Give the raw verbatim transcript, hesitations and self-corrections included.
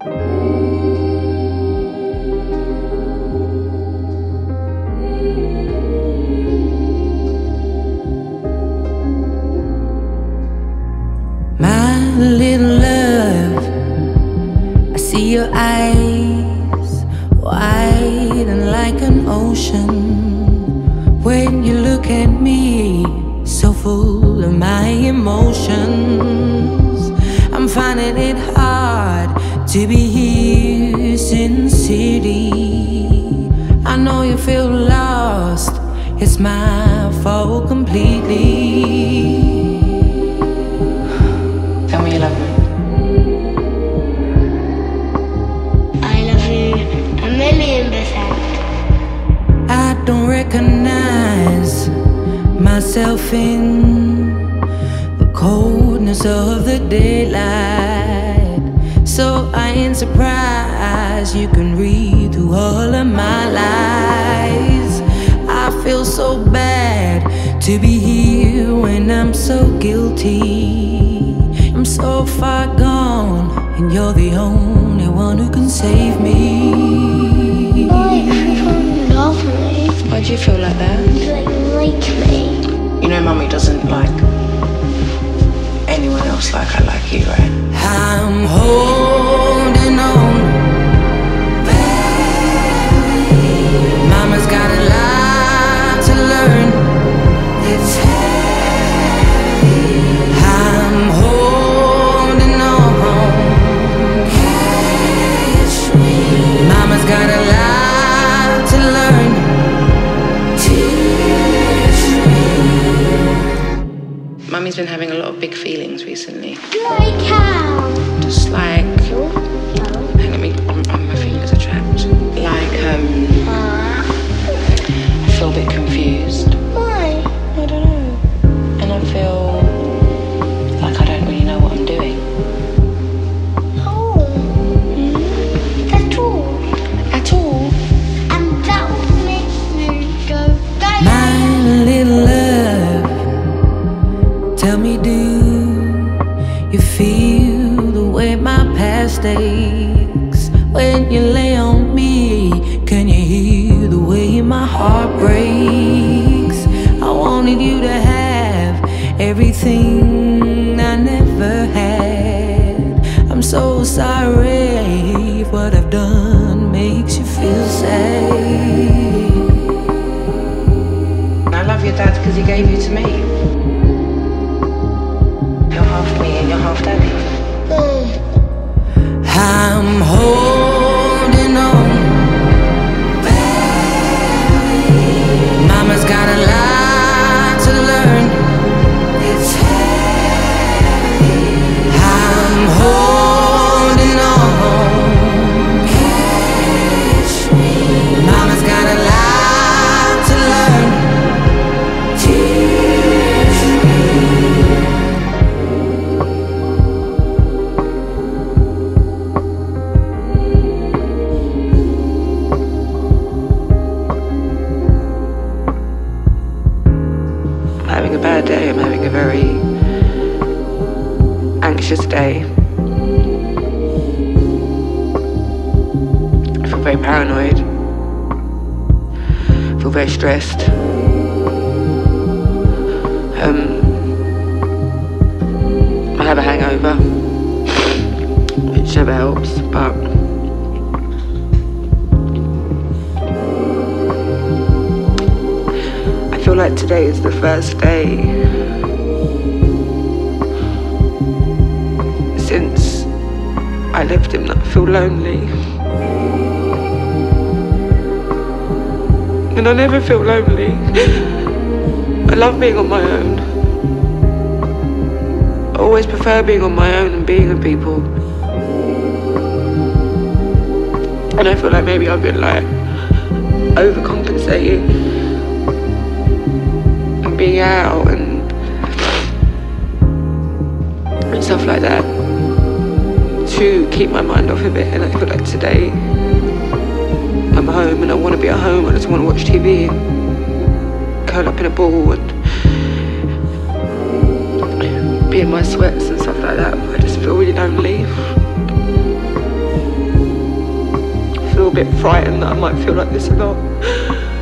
My little love, I see your eyes widen like an ocean. When you look at me, so full of my emotions, I'm finding it hard to be here sincerely. I know you feel lost, it's my fault completely. Tell me you love me. I love you a million percent. I don't recognize myself in the coldness of the daylight, so I ain't surprised you can read through all of my lies. I feel so bad to be here when I'm so guilty. I'm so far gone, and you're the only one who can save me. Why everyone love me? Why do you feel like that? They like me. You know Mummy doesn't like anyone else like I like you, right? I'm holding on, baby. Mama's got a lot to learn. It's heavy. I'm holding on. Catch me. Mama's got a lot to learn. Teach me. Mummy's been having a lot of big feelings recently. Like how? Just like, No. hang on, me, on, on my fingers are trapped. Like, um, I feel a bit confused. Why? I don't know. And I feel like I don't really know what I'm doing. Oh. That's all. At all. And that will make me go back. My little love, tell me, do you feel the way my past aches? When you lay on me, can you hear the way my heart breaks? I wanted you to have everything I never had. I'm so sorry if what I've done makes you feel sad. I love your dad because he gave you to me. You're half me and you're half daddy. Mm. I'm holding on, baby. Mama's got a lot to learn. It's heavy. I'm holding on. Catch me. Mama's got a lot to learn. Teach me. Having a bad day, I'm having a very anxious day. I feel very paranoid. I feel very stressed. Um, I have a hangover, which never helps, but I feel like today is the first day since I left him that I feel lonely. And I never feel lonely. I love being on my own. I always prefer being on my own and being with people. And I feel like maybe I've been like overcompensating and being out and, and stuff like that to keep my mind off of it. And I feel like today I'm home and I want to be at home. I just want to watch T V and curl up in a ball and be in my sweats and stuff like that. I just feel really lonely. bit frightened that I might feel like this a lot.